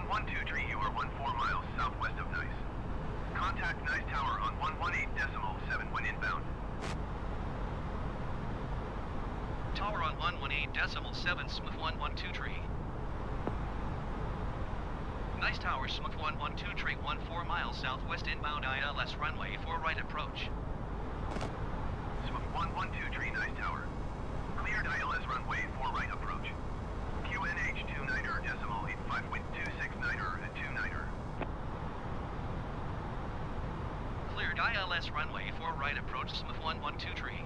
112 tree, you are 14 miles southwest of Nice. Contact Nice Tower on 118.7 when inbound. Tower on 118.7, Smith 112 tree. Nice Tower, Smith 112 tree, 14 miles southwest inbound ILS runway 4 right approach. Smith 112 tree, Nice Tower. Cleared ILS runway 4 right approach. QNH 29er.85 wind 269er at 29er. Cleared ILS runway 4 right approach, Smith 112 tree.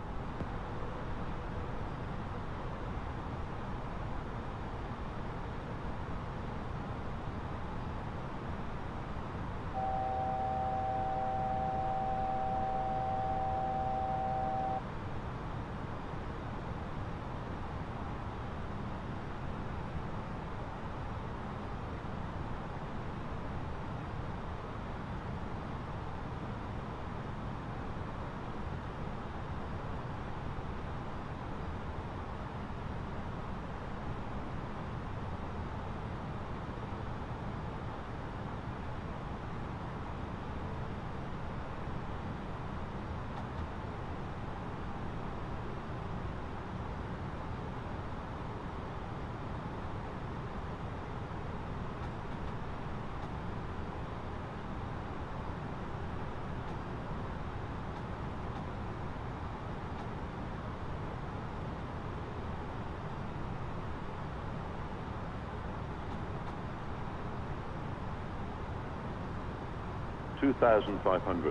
$2,500.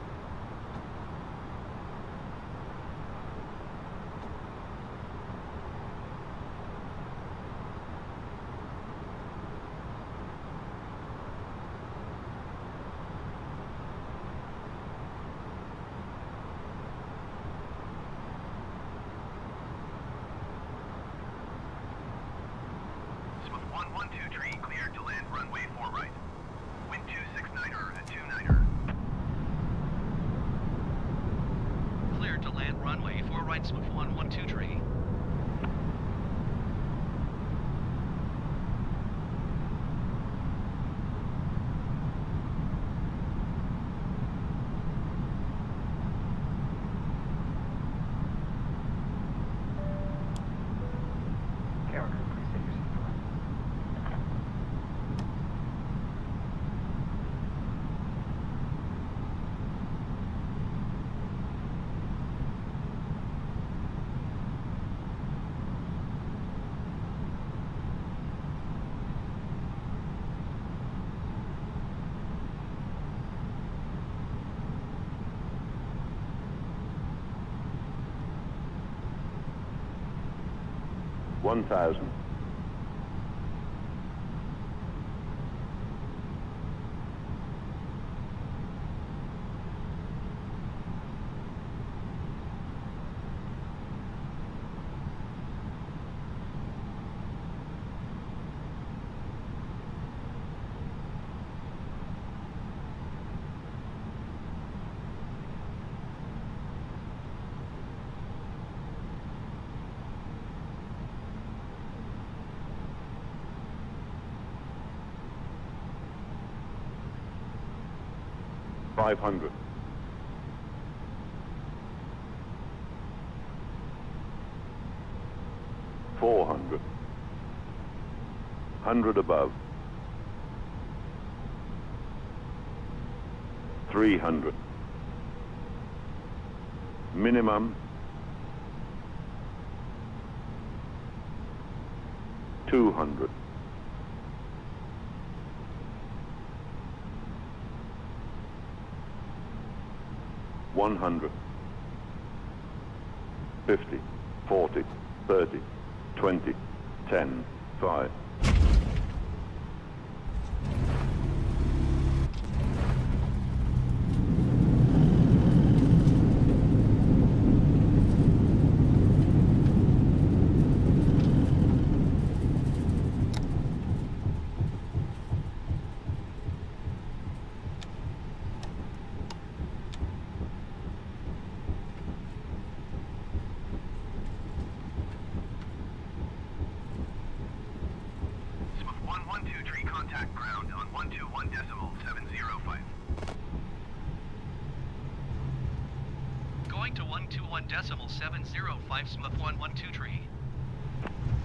Smith 112 tree, cleared to land runway 4 right. Wind 269er at 29er. Cleared to land runway 4 right, Smith 112 tree. $1,000. $500. $400. 100 above. 300. Minimum. 200. 100, 50, 40, 30, 20, 10, 5. 121.705. Going to 121.705 Smith 112 tree.